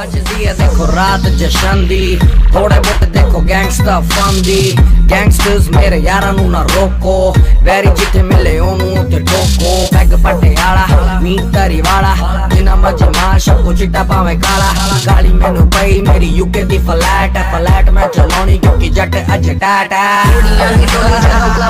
अज दी है देखो रात जशन दी, थोड़े बहुत देखो गैंगस्टर फन दी। गैंगस्टर्स मेरे यारां नू ना रोको, वैरी जिथे मिले ओनू उते ठोको। पैग पटियाला नीत तरी वाला, जिना मजे माश को चिट्टा पावे काला। गाली मैनू पई मेरी यूके दी फ्लैट, फ्लैट मैं चलाउणी क्योंकि जट अज टाटा।